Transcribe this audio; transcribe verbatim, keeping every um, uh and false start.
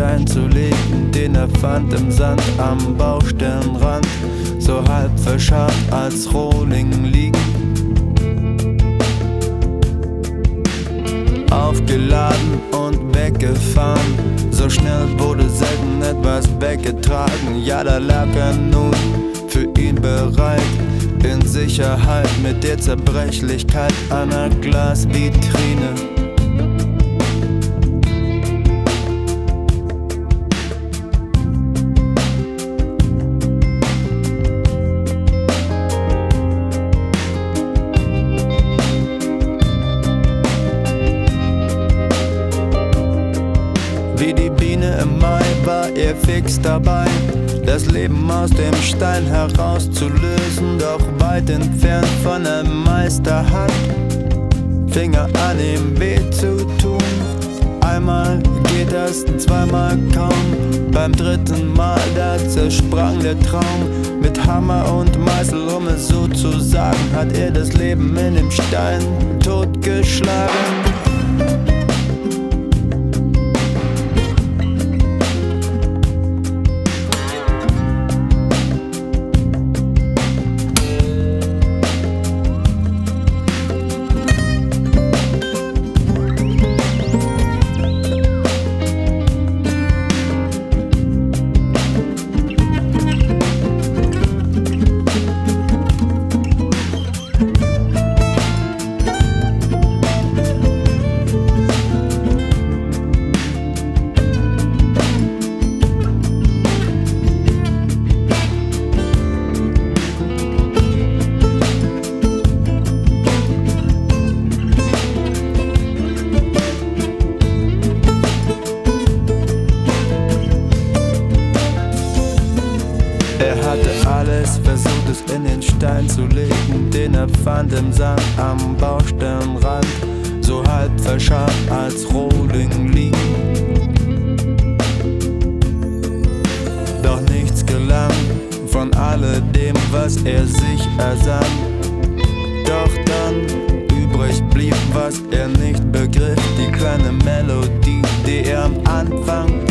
Stein zu legen, den er fand im Sand am Baustellenrand, so halb verscharrt als Rohling liegen. Aufgeladen und weggefahren, so schnell wurde selten etwas weggetragen. Ja, da lag er nun für ihn bereit, in Sicherheit mit der Zerbrechlichkeit einer Glasvitrine. Wie die Biene im Mai war er fix dabei, das Leben aus dem Stein herauszulösen, doch weit entfernt von der Meisterhand fing er an, ihm weh zu tun. Einmal geht das, zweimal kaum, beim dritten Mal da zersprang der Traum. Mit Hammer und Meißel, um es so zu sagen, hat er das Leben in dem Stein totgeschlagen. Er hatte alles versucht, es in den Stein zu legen, den er fand im Sand am Baustellenrand, so halb verscharrt als Rohling liegen. Doch nichts gelang von alledem, was er sich ersann. Doch dann übrig blieb, was er nicht begriff, die kleine Melodie, die er am Anfang